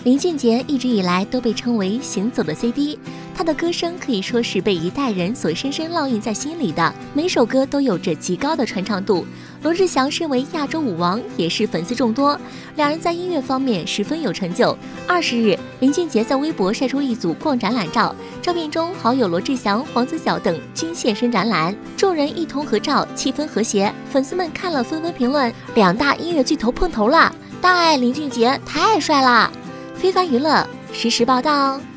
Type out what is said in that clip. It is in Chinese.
林俊杰一直以来都被称为行走的 CD， 他的歌声可以说是被一代人所深深烙印在心里的，每首歌都有着极高的传唱度。罗志祥身为亚洲舞王，也是粉丝众多，两人在音乐方面十分有成就。20日，林俊杰在微博晒出一组逛展览照，照片中好友罗志祥、黄子佼等均现身展览，众人一同合照，气氛和谐。粉丝们看了纷纷评论：两大音乐巨头碰头了，大爱林俊杰太帅了。非凡娱乐实时报道。